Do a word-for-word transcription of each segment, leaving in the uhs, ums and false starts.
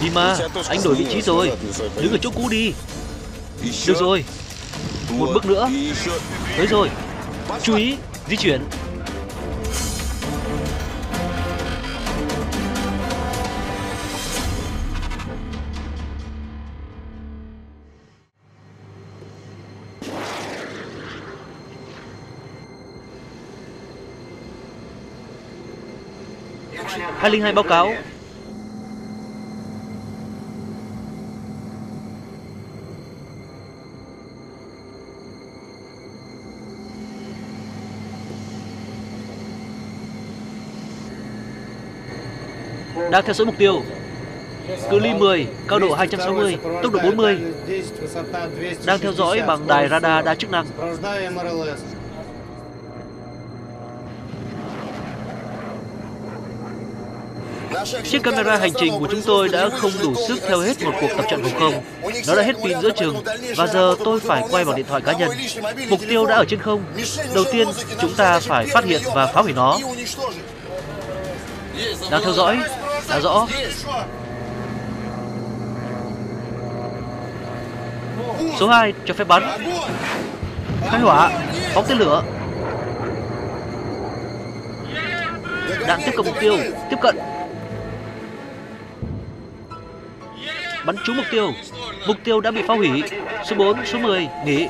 Dima, anh đổi vị trí rồi. Đứng ở chỗ cũ đi. Được rồi. Một bước nữa. Tới rồi. Chú ý, di chuyển. hai không hai báo cáo. Đang theo dõi mục tiêu. Cự ly mười, cao độ hai trăm sáu mươi, tốc độ bốn mươi. Đang theo dõi bằng đài radar đa chức năng. Chiếc camera hành trình của chúng tôi đã không đủ sức theo hết một cuộc tập trận phòng không. Nó đã hết pin giữa chừng và giờ tôi phải quay bằng điện thoại cá nhân. Mục tiêu đã ở trên không. Đầu tiên, chúng ta phải phát hiện và phá hủy nó. Đang theo dõi. Đã rõ. Số hai, cho phép bắn. Khai hỏa. Phóng tên lửa. Đạn tiếp cận mục tiêu. Tiếp cận. Bắn trúng mục tiêu. Mục tiêu đã bị phá hủy. Số bốn, số mười, nghỉ.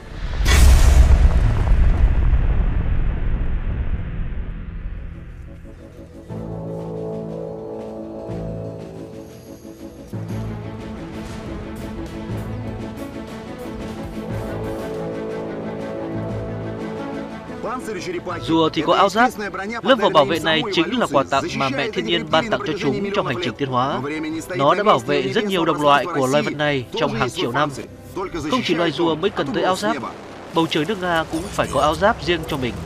Rùa thì có áo giáp. Lớp vỏ bảo vệ này chính là quà tặng mà mẹ thiên nhiên ban tặng cho chúng trong hành trình tiến hóa. Nó đã bảo vệ rất nhiều đồng loại của loài vật này trong hàng triệu năm. Không chỉ loài rùa mới cần tới áo giáp, bầu trời nước Nga cũng phải có áo giáp riêng cho mình.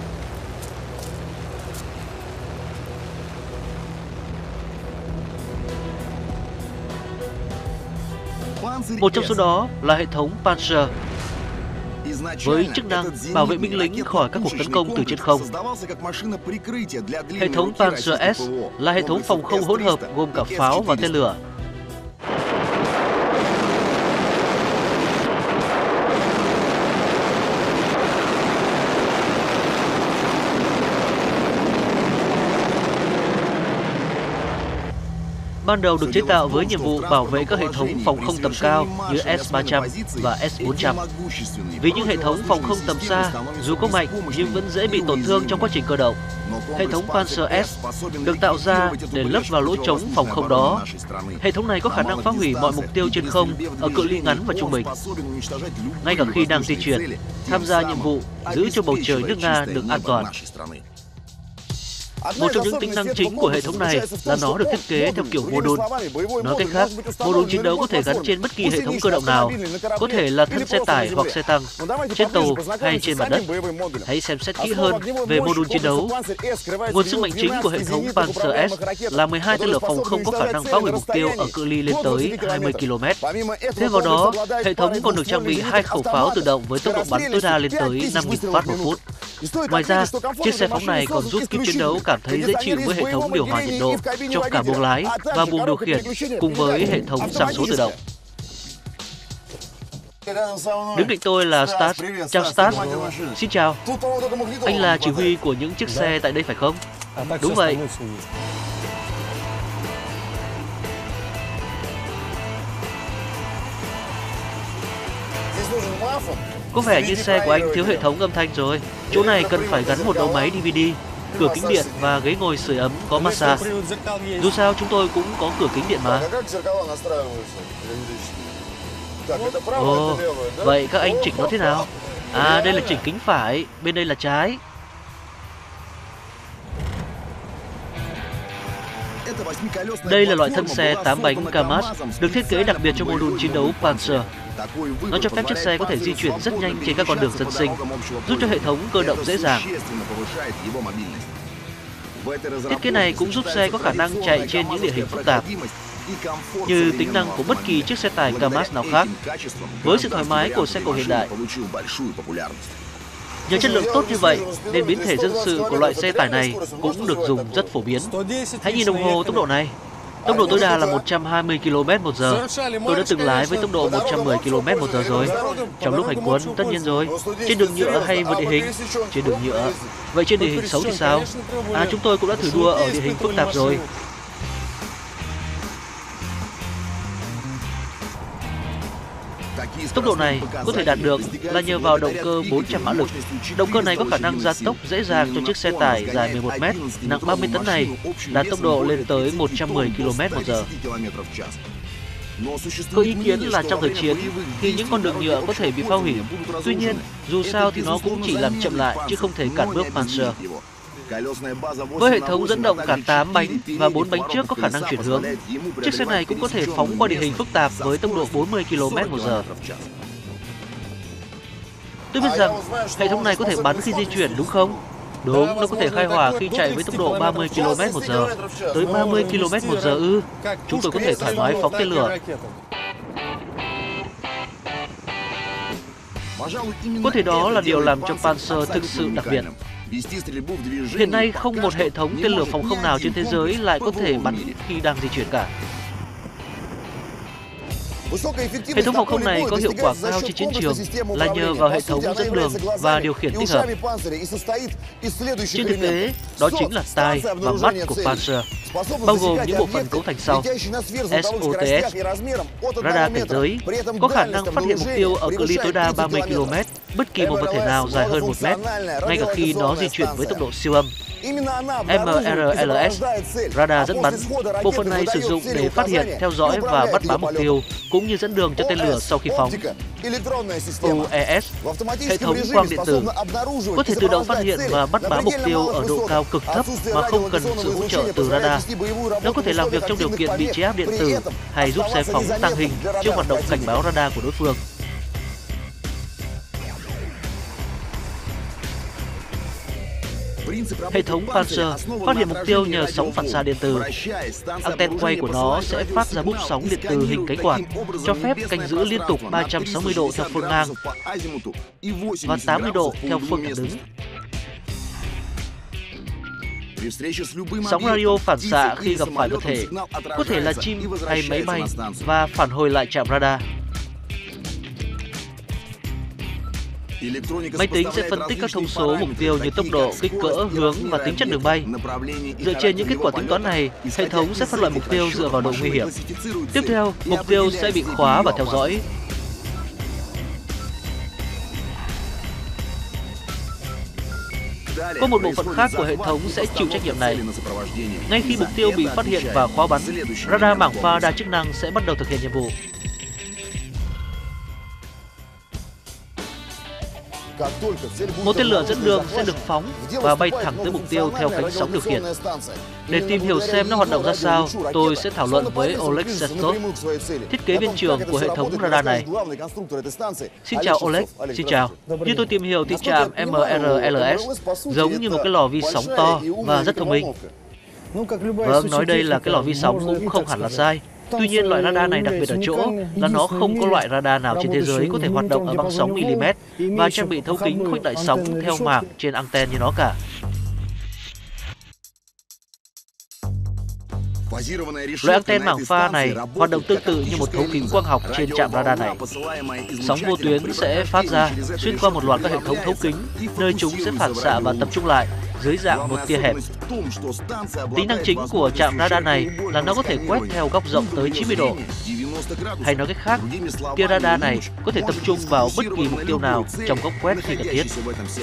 Một trong số đó là hệ thống Panzer, với chức năng bảo vệ binh lính khỏi các cuộc tấn công từ trên không. Hệ thống Panzer S là hệ thống phòng không hỗn hợp gồm cả pháo và tên lửa. Ban đầu được chế tạo với nhiệm vụ bảo vệ các hệ thống phòng không tầm cao như S ba trăm và S bốn trăm. Vì những hệ thống phòng không tầm xa, dù có mạnh nhưng vẫn dễ bị tổn thương trong quá trình cơ động. Hệ thống Panzer S được tạo ra để lấp vào lỗ trống phòng không đó. Hệ thống này có khả năng phá hủy mọi mục tiêu trên không ở cự ly ngắn và trung bình, ngay cả khi đang di chuyển, tham gia nhiệm vụ giữ cho bầu trời nước Nga được an toàn. Một trong những tính năng chính của hệ thống này là nó được thiết kế theo kiểu mô đun. Nói cách khác, mô đun chiến đấu có thể gắn trên bất kỳ hệ thống cơ động nào, có thể là thân xe tải hoặc xe tăng, trên tàu hay trên mặt đất. Hãy xem xét kỹ hơn về mô đun chiến đấu. Nguồn sức mạnh chính của hệ thống Panzer S là mười hai tên lửa phòng không có khả năng phá hủy mục tiêu ở cự ly lên tới hai mươi ki lô mét. Thêm vào đó, hệ thống còn được trang bị hai khẩu pháo tự động với tốc độ bắn tối đa lên tới năm nghìn phát một phút. Ngoài ra, chiếc xe phóng này còn giúp kíp chiến đấu cảm thấy dễ chịu với hệ thống điều hòa nhiệt độ trong cả buồng lái và buồng điều khiển cùng với hệ thống giảm số tự động. Đứng cạnh tôi là Stas. Chào Stas. Xin chào. Anh là chỉ huy của những chiếc xe tại đây phải không? Đúng vậy. Có vẻ như xe của anh thiếu hệ thống âm thanh rồi. Chỗ này cần phải gắn một đầu máy đê vê đê, cửa kính điện và ghế ngồi sưởi ấm có massage. Dù sao chúng tôi cũng có cửa kính điện mà. Ồ, vậy các anh chỉnh nó thế nào? À, đây là chỉnh kính phải, bên đây là trái. Đây là loại thân xe tám bánh Kamaz được thiết kế đặc biệt cho mô đun chiến đấu Panzer. Nó cho phép chiếc xe có thể di chuyển rất nhanh trên các con đường dân sinh, giúp cho hệ thống cơ động dễ dàng. Thiết kế này cũng giúp xe có khả năng chạy trên những địa hình phức tạp, như tính năng của bất kỳ chiếc xe tải Kamaz nào khác, với sự thoải mái của xe cổ hiện đại. Nhờ chất lượng tốt như vậy, nên biến thể dân sự của loại xe tải này cũng được dùng rất phổ biến. Hãy nhìn đồng hồ tốc độ này. Tốc độ tối đa là một trăm hai mươi ki lô mét một giờ. Tôi đã từng lái với tốc độ một trăm mười ki lô mét một giờ rồi. Trong lúc hành quân, tất nhiên rồi. Trên đường nhựa hay vượt địa hình? Trên đường nhựa. Vậy trên địa hình xấu thì sao? À, chúng tôi cũng đã thử đua ở địa hình phức tạp rồi. Tốc độ này có thể đạt được là nhờ vào động cơ bốn trăm mã lực. Động cơ này có khả năng gia tốc dễ dàng cho chiếc xe tải dài mười một mét, nặng ba mươi tấn này, đạt tốc độ lên tới một trăm mười ki lô mét một giờ. Có ý kiến là trong thời chiến thì những con đường nhựa có thể bị phá hủy. Tuy nhiên, dù sao thì nó cũng chỉ làm chậm lại chứ không thể cản bước Panzer. Với hệ thống dẫn động cả tám bánh và bốn bánh trước có khả năng chuyển hướng, chiếc xe này cũng có thể phóng qua địa hình phức tạp với tốc độ bốn mươi ki lô mét một giờ. Tôi biết rằng hệ thống này có thể bắn khi di chuyển đúng không? Đúng, nó có thể khai hỏa khi chạy với tốc độ ba mươi ki lô mét một giờ. Tới ba mươi ki lô mét một giờ ư? Chúng tôi có thể thoải mái phóng tên lửa. Có thể đó là điều làm cho Panzer thực sự đặc biệt. Hiện nay không một hệ thống tên lửa phòng không nào trên thế giới lại có thể bắn khi đang di chuyển cả. Hệ thống phòng không này có hiệu quả cao trên chiến trường là nhờ vào hệ thống dẫn đường và điều khiển tích hợp. Trên thực tế, đó chính là tai và mắt của Panzer, bao gồm những bộ phận cấu thành sau: ét o tê ét, radar cảnh giới, có khả năng phát hiện mục tiêu ở cự ly tối đa ba mươi ki lô mét, bất kỳ một vật thể nào dài hơn một mét, ngay cả khi nó di chuyển với tốc độ siêu âm. em rờ lờ ét, radar dẫn bắn. Bộ phận này sử dụng để phát hiện, theo dõi và bắt bám mục tiêu, cũng như dẫn đường cho tên lửa sau khi phóng. u e ét, hệ thống quang điện tử, có thể tự động phát hiện và bắt bám mục tiêu ở độ cao cực thấp mà không cần sự hỗ trợ từ radar. Nó có thể làm việc trong điều kiện bị chế áp điện tử hay giúp xe phóng tàng hình trước hoạt động cảnh báo radar của đối phương. Hệ thống Panzer phát hiện mục tiêu nhờ sóng phản xạ điện tử. Anten quay của nó sẽ phát ra búp sóng điện tử hình cánh quạt, cho phép canh giữ liên tục ba trăm sáu mươi độ theo phương ngang và tám mươi độ theo phương thẳng đứng. Sóng radio phản xạ khi gặp phải vật thể, có thể là chim hay máy bay, và phản hồi lại trạm radar. Máy tính sẽ phân tích các thông số mục tiêu như tốc độ, kích cỡ, hướng và tính chất đường bay. Dựa trên những kết quả tính toán này, hệ thống sẽ phân loại mục tiêu dựa vào độ nguy hiểm. Tiếp theo, mục tiêu sẽ bị khóa và theo dõi. Có một bộ phận khác của hệ thống sẽ chịu trách nhiệm này. Ngay khi mục tiêu bị phát hiện và khóa bắn, radar mảng pha đa chức năng sẽ bắt đầu thực hiện nhiệm vụ. Một tên lửa dẫn đường sẽ được phóng và bay thẳng tới mục tiêu theo cánh sóng điều khiển. Để tìm hiểu xem nó hoạt động ra sao, tôi sẽ thảo luận với Oleg Sestov, thiết kế viên trưởng của hệ thống radar này. Xin chào Oleg, xin chào. Như tôi tìm hiểu thì trạm em rờ lờ ét giống như một cái lò vi sóng to và rất thông minh. Vâng, nói đây là cái lò vi sóng cũng không hẳn là sai. Tuy nhiên, loại radar này đặc biệt ở chỗ là nó không có loại radar nào trên thế giới có thể hoạt động ở băng sóng mm và trang bị thấu kính khuếch đại sóng theo mảng trên anten như nó cả. Loại anten mảng pha này hoạt động tương tự như một thấu kính quang học trên trạm radar này. Sóng vô tuyến sẽ phát ra xuyên qua một loạt các hệ thống thấu kính, nơi chúng sẽ phản xạ và tập trung lại dưới dạng một tia hẹp. Tính năng chính của trạm radar này là nó có thể quét theo góc rộng tới chín mươi độ. Hay nói cách khác, tia radar này có thể tập trung vào bất kỳ mục tiêu nào trong góc quét khi cần thiết.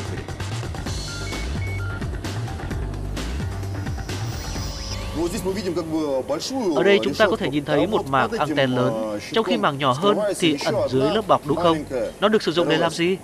Ở đây chúng ta có thể nhìn thấy một mảng anten lớn, trong khi mảng nhỏ hơn thì ẩn dưới lớp bọc, đúng không? Nó được sử dụng để làm gì?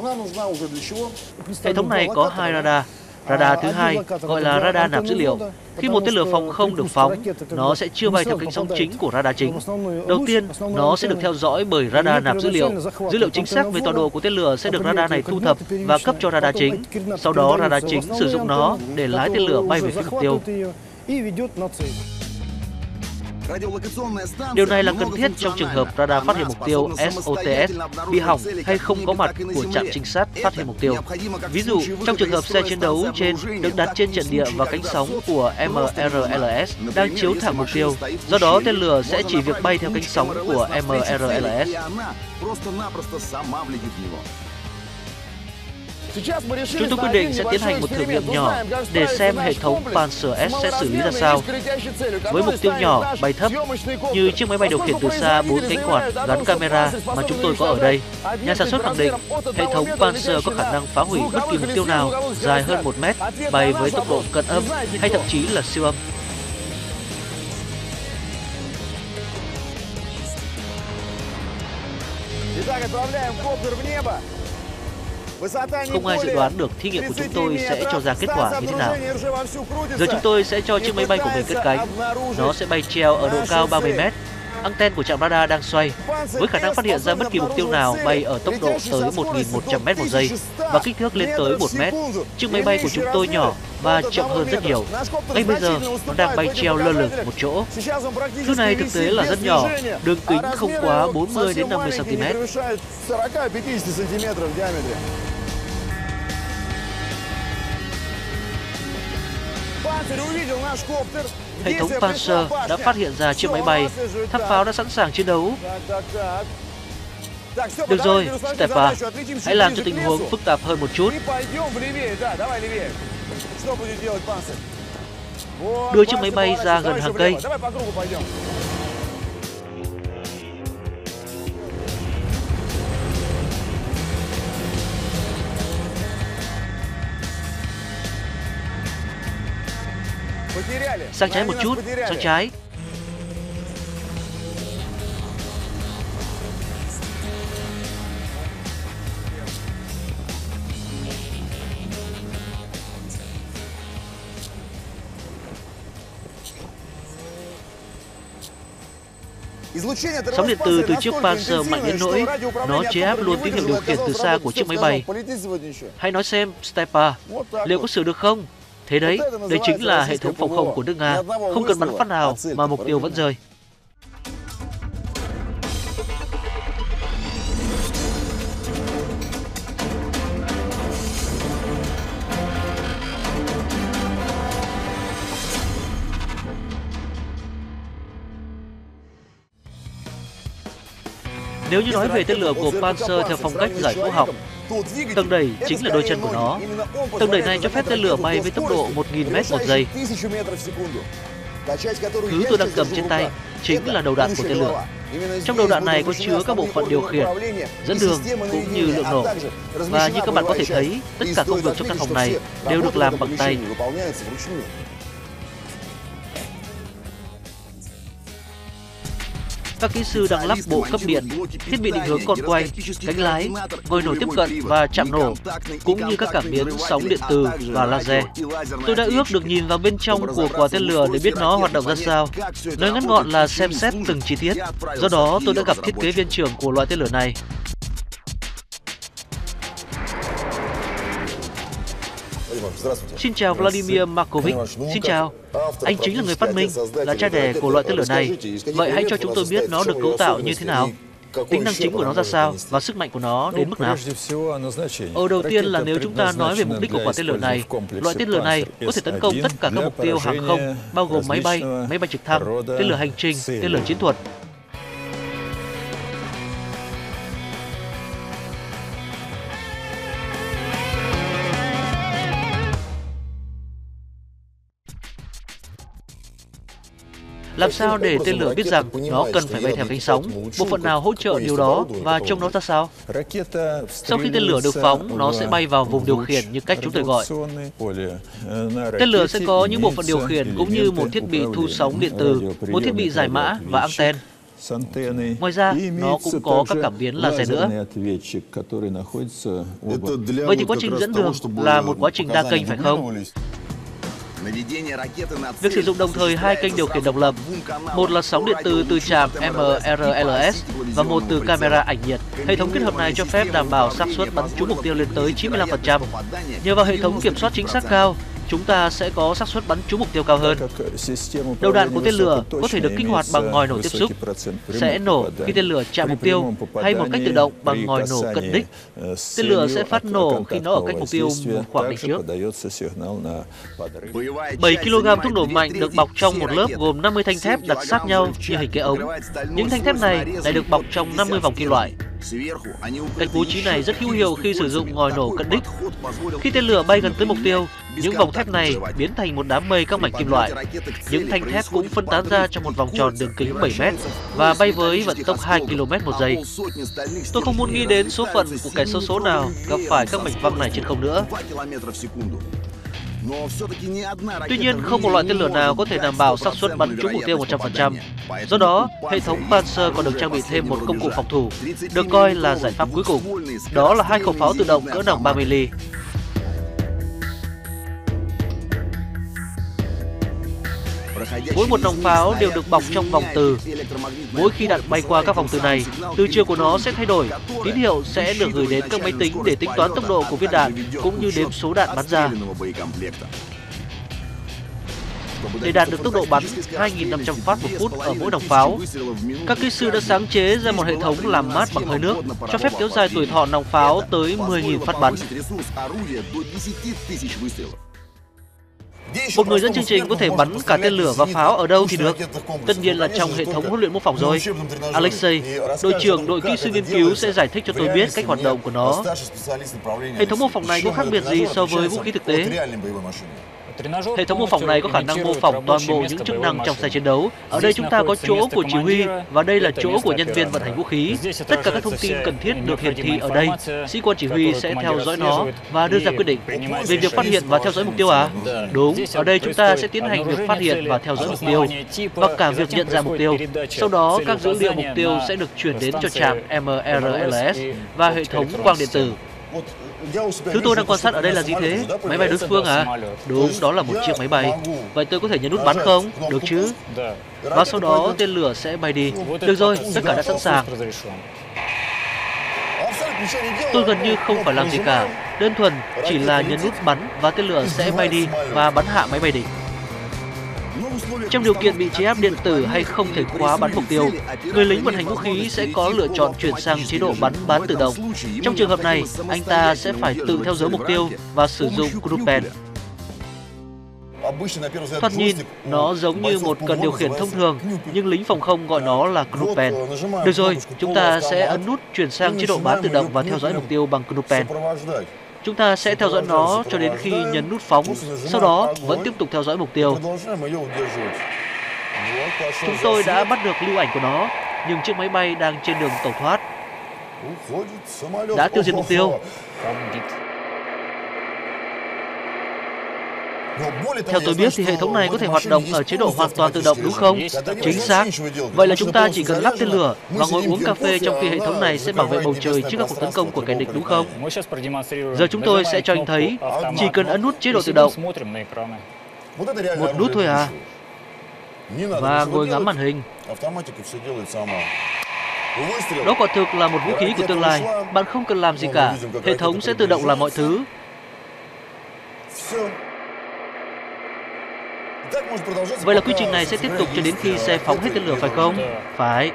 Hệ thống này có hai radar. Radar thứ hai gọi là radar nạp dữ liệu. Khi một tên lửa phòng không được phóng, nó sẽ chưa bay theo cánh sóng chính của radar chính. Đầu tiên, nó sẽ được theo dõi bởi radar nạp dữ liệu. Dữ liệu chính xác về tọa độ của tên lửa sẽ được radar này thu thập và cấp cho radar chính. Sau đó, radar chính sử dụng nó để lái tên lửa bay về phía mục tiêu. Điều này là cần thiết trong trường hợp radar phát hiện mục tiêu S O T S bị hỏng hay không có mặt của trạm trinh sát phát hiện mục tiêu. Ví dụ, trong trường hợp xe chiến đấu trên được đặt trên trận địa và cánh sóng của M R L S đang chiếu thẳng mục tiêu, do đó tên lửa sẽ chỉ việc bay theo cánh sóng của M R L S. Chúng tôi quyết định sẽ tiến hành một thử nghiệm nhỏ để xem hệ thống Panzer S sẽ xử lý ra sao. Với mục tiêu nhỏ, bay thấp, như chiếc máy bay điều khiển từ xa bốn cánh quạt gắn camera mà chúng tôi có ở đây, nhà sản xuất khẳng định hệ thống Panzer có khả năng phá hủy bất kỳ mục tiêu nào dài hơn một mét, bay với tốc độ cận âm hay thậm chí là siêu âm. Không ai dự đoán được thí nghiệm của chúng tôi sẽ cho ra kết quả như thế nào. Giờ chúng tôi sẽ cho chiếc máy bay của mình cất cánh. Nó sẽ bay treo ở độ cao ba mươi mét. Anten của trạm radar đang xoay, với khả năng phát hiện ra bất kỳ mục tiêu nào bay ở tốc độ tới một nghìn một trăm mét một giây và kích thước lên tới một mét. Chiếc máy bay của chúng tôi nhỏ và chậm hơn rất nhiều. Ngay bây giờ, nó đang bay treo lơ lửng một chỗ. Thứ này thực tế là rất nhỏ, đường kính không quá bốn mươi đến năm mươi xăng ti mét. Hệ thống Panzer đã phát hiện ra chiếc máy bay. Tháp pháo đã sẵn sàng chiến đấu. Được rồi, Stepa, hãy làm cho tình huống phức tạp hơn một chút. Đưa chiếc máy bay ra gần hàng cây. Sang trái một chút, sang trái. Sóng điện từ từ chiếc Panzer mạnh đến nỗi nó chế áp luôn tín hiệu điều khiển từ xa của chiếc máy bay. Hãy nói xem, Stepa, liệu có sửa được không? Thế đấy, đây chính là hệ thống phòng không của nước Nga, không cần bắn phát nào mà mục tiêu vẫn rơi. Nếu như nói về tên lửa của Panzer theo phong cách giải phẫu học, tầng đẩy chính là đôi chân của nó. Tầng đẩy này cho phép tên lửa bay với tốc độ một nghìn mét một giây. Thứ tôi đang cầm trên tay chính là đầu đạn của tên lửa. Trong đầu đạn này có chứa các bộ phận điều khiển, dẫn đường cũng như lượng nổ. Và như các bạn có thể thấy, tất cả công việc trong căn phòng này đều được làm bằng tay. Các kỹ sư đang lắp bộ cấp điện, thiết bị định hướng con quay, cánh lái, ngồi nổ tiếp cận và chạm nổ, cũng như các cảm biến sóng điện từ và laser. Tôi đã ước được nhìn vào bên trong của quả tên lửa để biết nó hoạt động ra sao. Nói ngắn gọn là xem xét từng chi tiết. Do đó, tôi đã gặp thiết kế viên trưởng của loại tên lửa này. Xin chào Vladimir Markovich. Xin chào. Anh chính là người phát minh, là cha đẻ của loại tên lửa này. Vậy hãy cho chúng tôi biết nó được cấu tạo như thế nào, tính năng chính của nó ra sao và sức mạnh của nó đến mức nào. Ở đầu tiên là nếu chúng ta nói về mục đích của quả tên lửa này, loại tên lửa này có thể tấn công tất cả các mục tiêu hàng không, bao gồm máy bay, máy bay trực thăng, tên lửa hành trình, tên lửa chiến thuật. Làm sao để tên lửa biết rằng nó cần phải bay theo cánh sóng, bộ phận nào hỗ trợ điều đó và trông nó ra sao? Sau khi tên lửa được phóng, nó sẽ bay vào vùng điều khiển như cách chúng tôi gọi. Tên lửa sẽ có những bộ phận điều khiển cũng như một thiết bị thu sóng điện từ, một thiết bị giải mã và anten. Ngoài ra, nó cũng có các cảm biến laser nữa. Vậy thì quá trình dẫn đường là một quá trình đa kênh phải không? Việc sử dụng đồng thời hai kênh điều khiển độc lập, một là sóng điện từ từ trạm M R L S và một từ camera ảnh nhiệt. Hệ thống kết hợp này cho phép đảm bảo xác suất bắn trúng mục tiêu lên tới chín mươi lăm phần trăm. Nhờ vào hệ thống kiểm soát chính xác cao, chúng ta sẽ có xác suất bắn trúng mục tiêu cao hơn. Đầu đạn của tên lửa có thể được kích hoạt bằng ngòi nổ tiếp xúc, sẽ nổ khi tên lửa chạm mục tiêu, hay một cách tự động bằng ngòi nổ cận đích. Tên lửa sẽ phát nổ khi nó ở cách mục tiêu một khoảng định trước. bảy ki lô gam thuốc nổ mạnh được bọc trong một lớp gồm năm mươi thanh thép đặt sát nhau như hình cái ống. Những thanh thép này lại được bọc trong năm mươi vòng kim loại. Cách bố trí này rất hữu hiệu khi sử dụng ngòi nổ cận đích. Khi tên lửa bay gần tới mục tiêu, những vòng thép này biến thành một đám mây các mảnh kim loại. Những thanh thép cũng phân tán ra trong một vòng tròn đường kính bảy mét và bay với vận tốc hai ki lô mét một giây. Tôi không muốn nghĩ đến số phận của kẻ xấu số nào gặp phải các mảnh văng này trên không nữa. Tuy nhiên, không một loại tên lửa nào có thể đảm bảo xác suất bắn trúng mục tiêu một trăm phần trăm. Do đó, hệ thống Panzer còn được trang bị thêm một công cụ phòng thủ, được coi là giải pháp cuối cùng. Đó là hai khẩu pháo tự động cỡ nòng ba mi-li. Mỗi một nòng pháo đều được bọc trong vòng từ. Mỗi khi đạn bay qua các vòng từ này, từ chiều của nó sẽ thay đổi. Tín hiệu sẽ được gửi đến các máy tính để tính toán tốc độ của viên đạn cũng như đếm số đạn bắn ra. Để đạt được tốc độ bắn hai nghìn năm trăm phát một phút ở mỗi nòng pháo, các kỹ sư đã sáng chế ra một hệ thống làm mát bằng hơi nước, cho phép kéo dài tuổi thọ nòng pháo tới mười nghìn phát bắn. Một người dẫn chương trình có thể bắn cả tên lửa và pháo ở đâu thì được. Tất nhiên là trong hệ thống huấn luyện mô phỏng rồi. Alexei, đội trưởng đội kỹ sư nghiên cứu, sẽ giải thích cho tôi biết cách hoạt động của nó. Hệ thống mô phỏng này có khác biệt gì so với vũ khí thực tế? Hệ thống mô phỏng này có khả năng mô phỏng toàn bộ những chức năng trong xe chiến đấu. Ở đây chúng ta có chỗ của chỉ huy và đây là chỗ của nhân viên vận hành vũ khí. Tất cả các thông tin cần thiết được hiển thị ở đây. Sĩ quan chỉ huy sẽ theo dõi nó và đưa ra quyết định. Về việc phát hiện và theo dõi mục tiêu à? Đúng, ở đây chúng ta sẽ tiến hành việc phát hiện và theo dõi mục tiêu và cả việc nhận ra mục tiêu. Sau đó, các dữ liệu mục tiêu sẽ được chuyển đến cho trạm em rờ lờ ét và hệ thống quang điện tử. Thứ tôi đang quan sát ở đây là gì thế? Máy bay đối phương à? Đúng, đó là một chiếc máy bay. Vậy tôi có thể nhấn nút bắn không? Được chứ? Và sau đó tên lửa sẽ bay đi. Được rồi, tất cả đã sẵn sàng. Tôi gần như không phải làm gì cả. Đơn thuần chỉ là nhấn nút bắn và tên lửa sẽ bay đi và bắn hạ máy bay địch. Trong điều kiện bị chế áp điện tử hay không thể khóa bắn mục tiêu, người lính vận hành vũ khí sẽ có lựa chọn chuyển sang chế độ bắn bán tự động. Trong trường hợp này, anh ta sẽ phải tự theo dõi mục tiêu và sử dụng Gruppen. Thoạt nhìn, nó giống như một cần điều khiển thông thường, nhưng lính phòng không gọi nó là Gruppen. Được rồi, chúng ta sẽ ấn nút chuyển sang chế độ bán tự động và theo dõi mục tiêu bằng Gruppen. Chúng ta sẽ theo dõi nó cho đến khi nhấn nút phóng, sau đó vẫn tiếp tục theo dõi mục tiêu. Chúng tôi đã bắt được lưu ảnh của nó, nhưng chiếc máy bay đang trên đường tẩu thoát. Đã tiêu diệt mục tiêu. Theo tôi biết thì hệ thống này có thể hoạt động ở chế độ hoàn toàn tự động đúng không? Chính xác. Vậy là chúng ta chỉ cần lắp tên lửa và ngồi uống cà phê trong khi hệ thống này sẽ bảo vệ bầu trời trước các cuộc tấn công của kẻ địch đúng không? Giờ chúng tôi sẽ cho anh thấy, chỉ cần ấn nút chế độ tự động. Một nút thôi à? Và ngồi ngắm màn hình. Đó quả thực là một vũ khí của tương lai. Bạn không cần làm gì cả. Hệ thống sẽ tự động làm mọi thứ. Vậy là quy trình này sẽ tiếp tục cho đến khi xe phóng hết tên lửa phải không? Phải.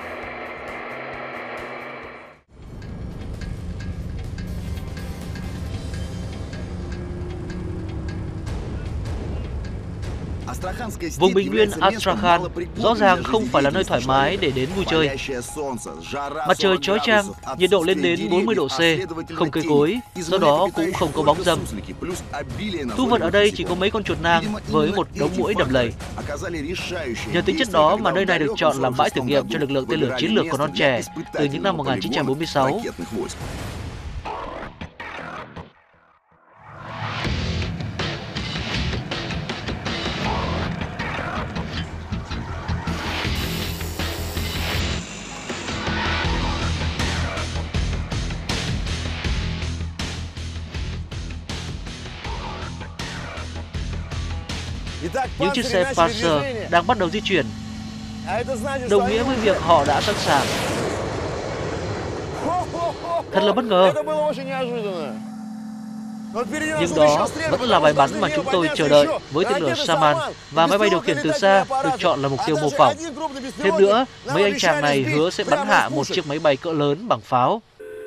Vùng bình nguyên Astrakhan rõ ràng không phải là nơi thoải mái để đến vui chơi. Mặt trời chói chang, nhiệt độ lên đến bốn mươi độ C, không cây cối, do đó cũng không có bóng râm. Thu vật ở đây chỉ có mấy con chuột nang với một đống muỗi đầm lầy. Nhờ tính chất đó mà nơi này được chọn làm bãi thử nghiệm cho lực lượng tên lửa chiến lược còn non trẻ từ những năm một nghìn chín trăm bốn mươi sáu. Những chiếc xe Panzer đang bắt đầu di chuyển, đồng nghĩa với việc họ đã sẵn sàng. Thật là bất ngờ. Nhưng đó vẫn là bài bắn mà chúng tôi chờ đợi với tên lửa Saman và máy bay điều khiển từ xa được chọn là mục tiêu mô phỏng. Thêm nữa, mấy anh chàng này hứa sẽ bắn hạ một chiếc máy bay cỡ lớn bằng pháo.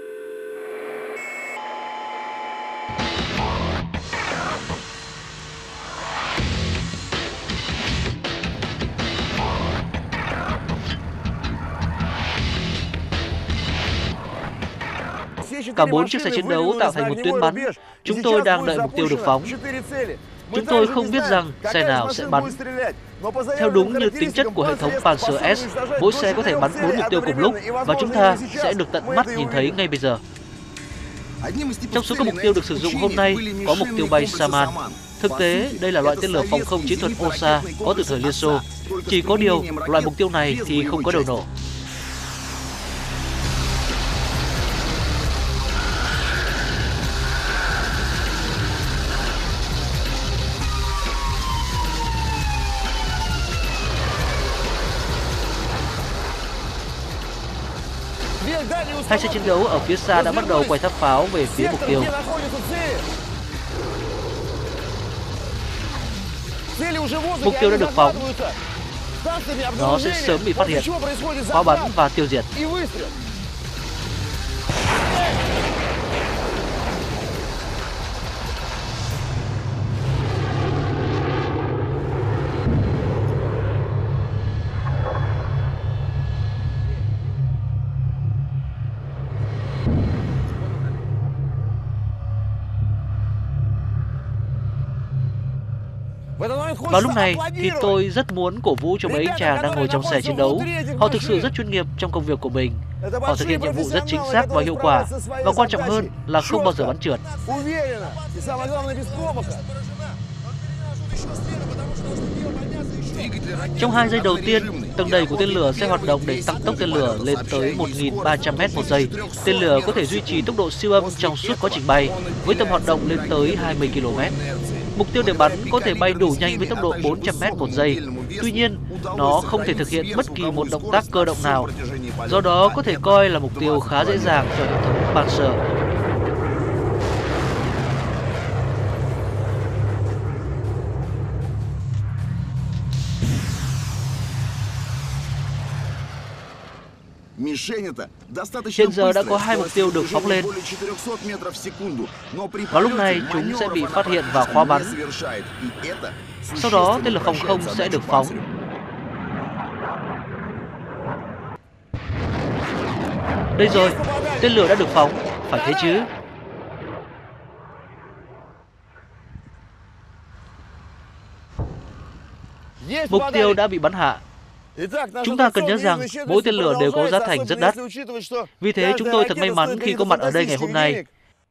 Cả bốn chiếc xe chiến đấu tạo thành một tuyến bắn. Chúng tôi đang đợi mục tiêu được phóng. Chúng tôi không biết rằng xe nào sẽ bắn. Theo đúng như tính chất của hệ thống Panzer S, mỗi xe có thể bắn bốn mục tiêu cùng lúc và chúng ta sẽ được tận mắt nhìn thấy ngay bây giờ. Trong số các mục tiêu được sử dụng hôm nay có mục tiêu bay Saman. Thực tế, đây là loại tên lửa phòng không chiến thuật Osa có từ thời Liên Xô. Chỉ có điều, loại mục tiêu này thì không có đầu nổ. Hai xe chiến đấu ở phía xa đã bắt đầu quay tháp pháo về phía mục tiêu. Mục tiêu đã được phóng. Nó sẽ sớm bị phát hiện, pháo bắn và tiêu diệt. Vào lúc này thì tôi rất muốn cổ vũ cho mấy anh chàng đang ngồi trong xe chiến đấu. Họ thực sự rất chuyên nghiệp trong công việc của mình. Họ thực hiện nhiệm vụ rất chính xác và hiệu quả. Và quan trọng hơn là không bao giờ bắn trượt. Trong hai giây đầu tiên, tầng đẩy của tên lửa sẽ hoạt động để tăng tốc tên lửa lên tới một nghìn ba trăm mét một giây. Tên lửa có thể duy trì tốc độ siêu âm trong suốt quá trình bay, với tầm hoạt động lên tới hai mươi ki lô mét. Mục tiêu để bắn có thể bay đủ nhanh với tốc độ bốn trăm mét một giây. Tuy nhiên, nó không thể thực hiện bất kỳ một động tác cơ động nào. Do đó, có thể coi là mục tiêu khá dễ dàng cho hệ thống Panzer. Hiện giờ đã có hai mục tiêu được phóng lên. Vào lúc này, chúng sẽ bị phát hiện và khóa bắn. Sau đó, tên lửa phòng không sẽ được phóng. Đây rồi, tên lửa đã được phóng, phải thế chứ? Mục tiêu đã bị bắn hạ. Chúng ta cần nhớ rằng mỗi tên lửa đều có giá thành rất đắt. Vì thế chúng tôi thật may mắn khi có mặt ở đây ngày hôm nay.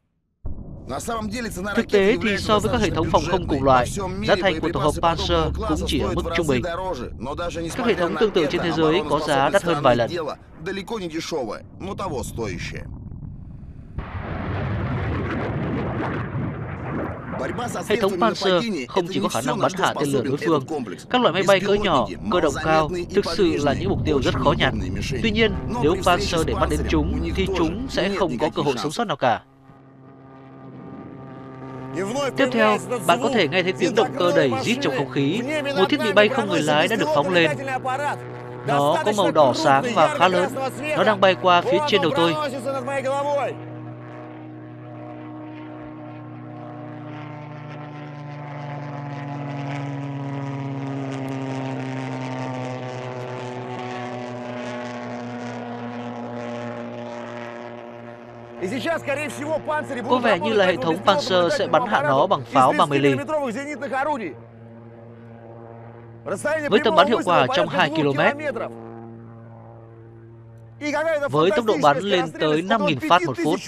Thực tế thì so với các hệ thống phòng không cùng loại, giá thành của tổ hợp Panzer cũng chỉ ở mức trung bình. Các hệ thống tương tự trên thế giới có giá đắt hơn vài lần. Hệ thống Panzer không chỉ có khả năng bắn hạ tên lửa đối phương, các loại máy bay cỡ nhỏ, cơ động cao thực sự là những mục tiêu rất khó nhằn. Tuy nhiên, nếu Panzer để mắt đến chúng, thì chúng sẽ không có cơ hội sống sót nào cả. Tiếp theo, bạn có thể nghe thấy tiếng động cơ đẩy rít trong không khí. Một thiết bị bay không người lái đã được phóng lên. Nó có màu đỏ sáng và khá lớn. Nó đang bay qua phía trên đầu tôi. Có vẻ như là hệ thống Panzer sẽ bắn hạ nó bằng pháo ba mươi ly. Với tầm bắn hiệu quả trong hai ki lô mét. Với tốc độ bắn lên tới năm nghìn phát một phút.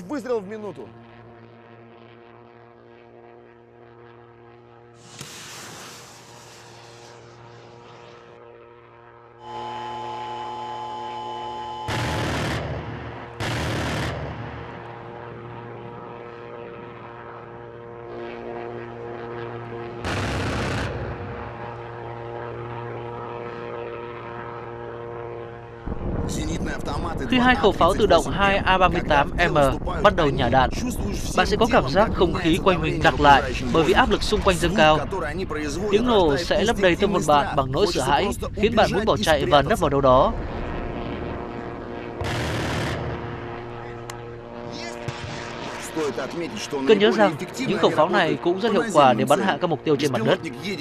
Khi hai khẩu pháo tự động hai A ba mươi tám M bắt đầu nhả đạn, bạn sẽ có cảm giác không khí quanh mình đặc lại bởi vì áp lực xung quanh dâng cao. Tiếng nổ sẽ lấp đầy tâm hồn bạn bằng nỗi sợ hãi, khiến bạn muốn bỏ chạy và nấp vào đâu đó. Cần nhớ rằng, những khẩu pháo này cũng rất hiệu quả để bắn hạ các mục tiêu trên mặt đất.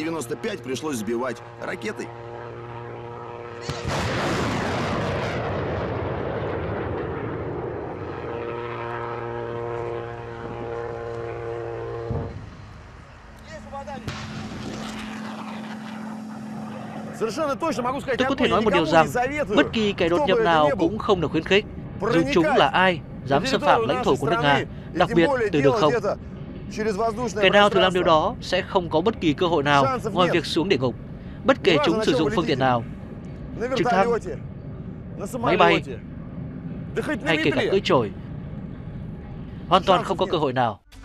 Tôi có thể nói một điều rằng, bất kỳ kẻ đột nhập nào cũng không được khuyến khích, dù chúng là ai, dám xâm phạm lãnh thổ của nước Nga, đặc biệt từ đường không. Kẻ nào thử làm điều đó sẽ không có bất kỳ cơ hội nào ngoài việc xuống địa ngục, bất kể chúng sử dụng phương tiện nào, trực thăng, máy bay, hay kể cả cưỡi chổi. Hoàn toàn không có cơ hội nào.